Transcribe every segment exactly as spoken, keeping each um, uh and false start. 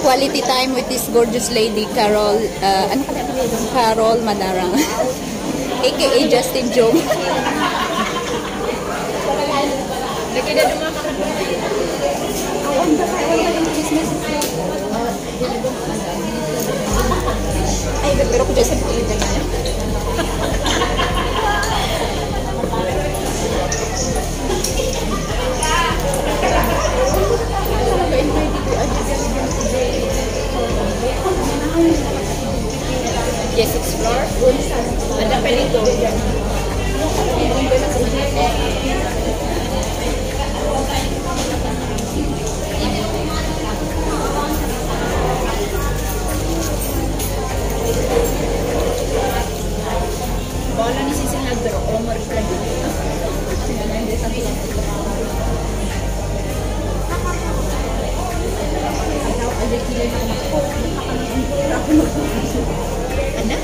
quality time with this gorgeous lady, Carol, uh, ano ka na Carol Madarang, aka Justin Jong. Ay, pero ko dyan sa pilitan niya. Yes, explore. Ada pelito. Bola ni sisi nagdaro o marikad. Ana?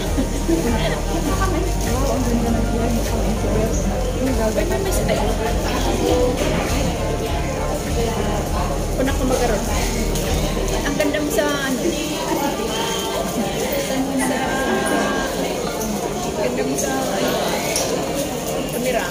Kung ako magaroon, ang ganda mo sa ano, ganda mo sa kamera.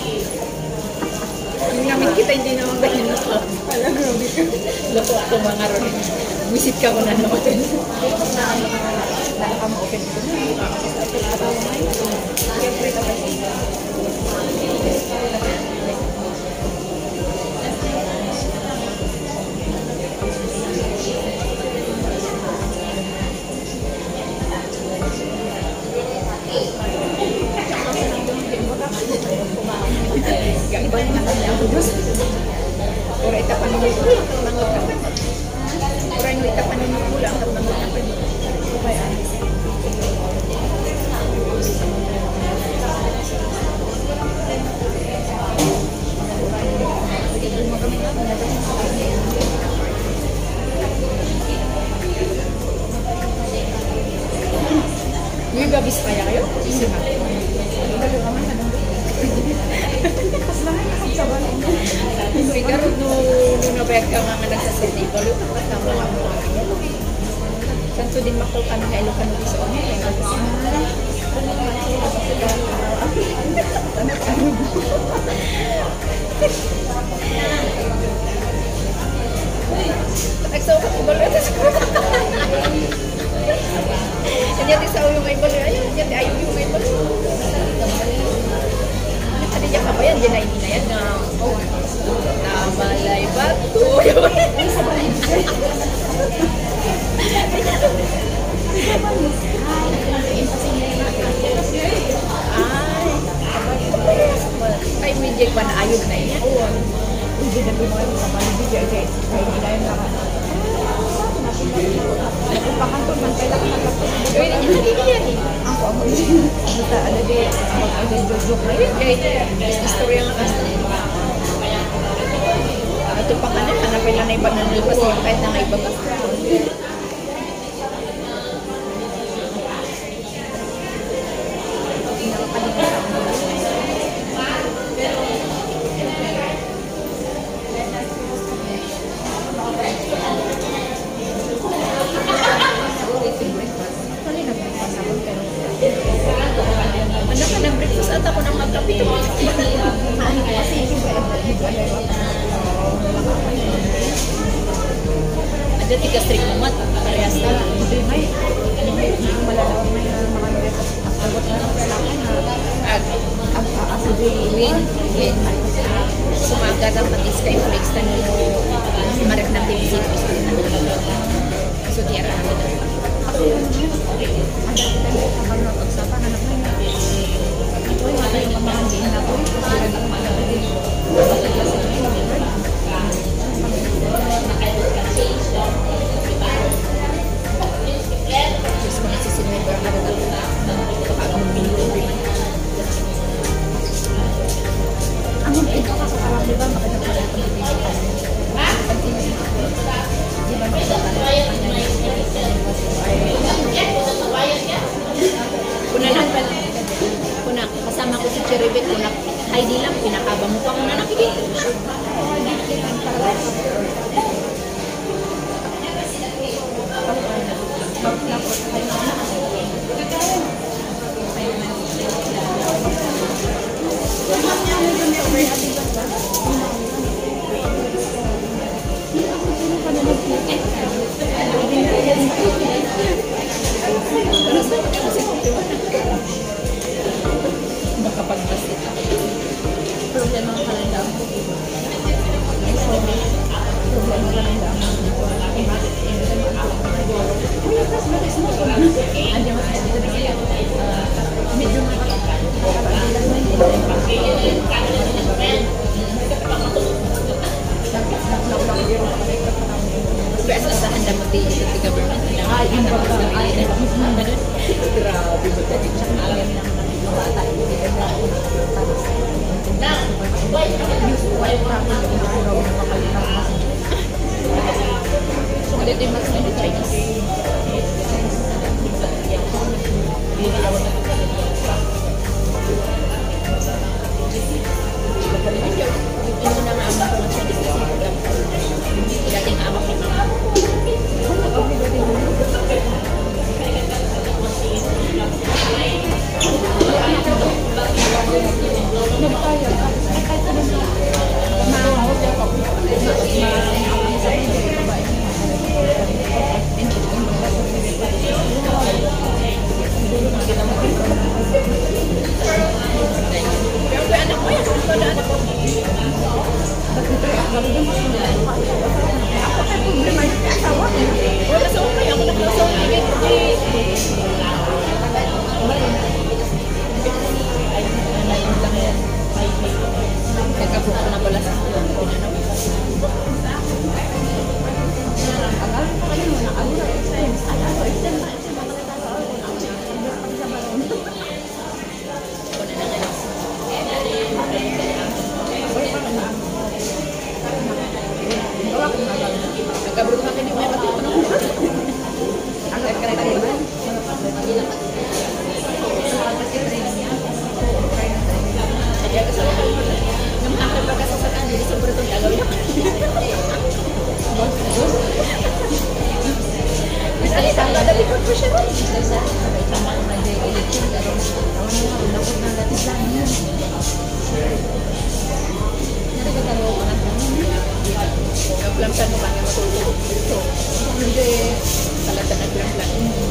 Ang namin kita hindi naman ganyan na sa alam, grabe ka. Loko ako mga ron. Visit ka mo na naman. Nakaka mo open ko na. Siyempre ito kasi. Iba na naman ang budus. Pura itapan mo ito. Pura yung itapan mo pulang. May babis kaya kayo? Isa ba? Siguro nung nabayag ka nga nga sa Sydney, balo ka pa sa mga mga santo din makul kami na Ilocano di sa omi. Nagsaw ka balo ito sa kuha. Kanya di sa yung may balo. Ayun, kanya di ayaw yung may balo. Ada yang apa ya jenai ini ya na nabalay batu ay may jek mana ayun na ya hindi na bimoy sa bali jek jek ay ilayan na pakanton man kailan ka magkakot ay hindi niya ni ako ako basta ada di abang ada jok-jok na yun kaya istorya nga kasi ito pa ka na hanapin na na iba na nalipas yung kahit na nga iba ba ada tiga strik muat parehas na hindi may may malalawang may mga nito abot na ag ang asidi win win sumaga ng patis kay flex na nyo marek ng divisit so tiyara na ito ako yun ada kita na kapag napagsapa hanap na yun ito yung mga yung mga hindi na po kasi lagi yung mga hindi bakit kasi ito yung mga just kung nasisinay ko ang kapag minuli ang ito kasi parang diba makita ko ito Biasa sa handa mo di tiga bulan. Ay, yung baka, ay, Grabe ba tadi? alam ng mga bata, hindi ka na Now, wait, wait pa ako ng mga araw na makalimutan mas. so ulit yung mas may Chinese. Ito na nga ako ng Chinese kasi program. Dating amak ni Mama. Nagkabuka na pala sa nagkabuka ka din mo yung pati plan-plan mo kami matulog dito. Hindi talaga nag-plan-plan.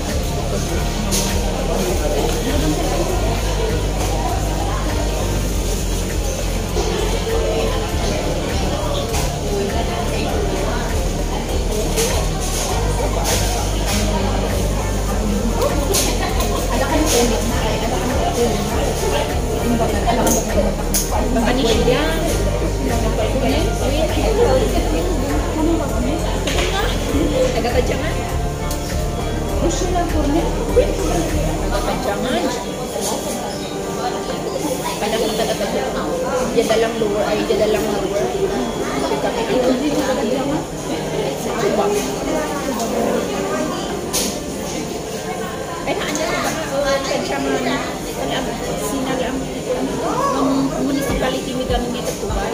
Ada kan unik na ay ada kan unik. Ini bakal ada kan bakal dia. Agak kejangan. Usulan purnya. Agak kejangan. Pada kita dapat jangkau. Dia dalam luar, ay dia dalam luar. Tapi itu dia kejangan. Coba. Eh, ada kejangan. Alam, sinalam. Municipality ni kami dito tuwa.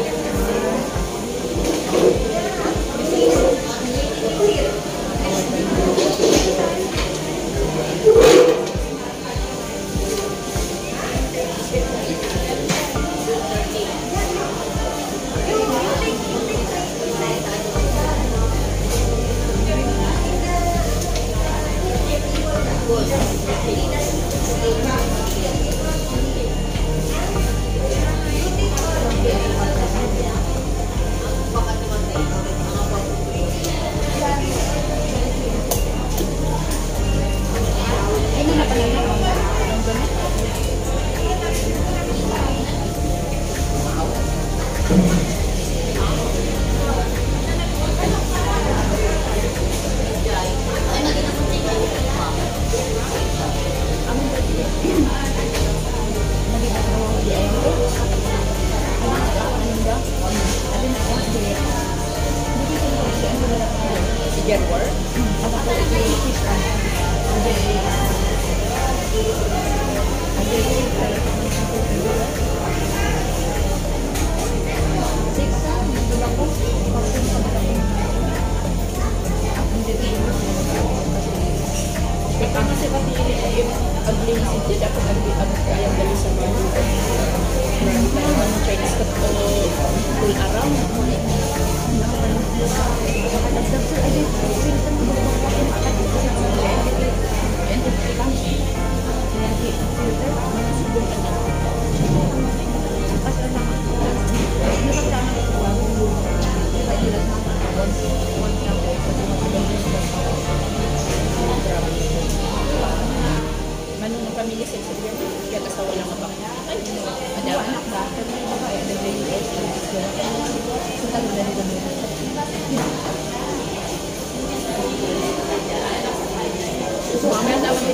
Ada anak ba? Ada baby.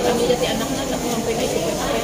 pamilya ti anak na, tapos ang pinay ko.